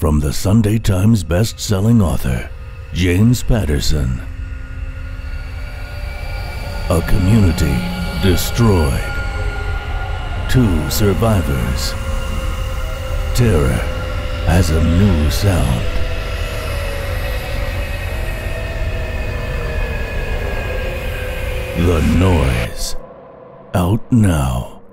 from the Sunday Times best-selling author, James Patterson. A community destroyed. 2 survivors. Terror has a new sound. The Noise. Out now.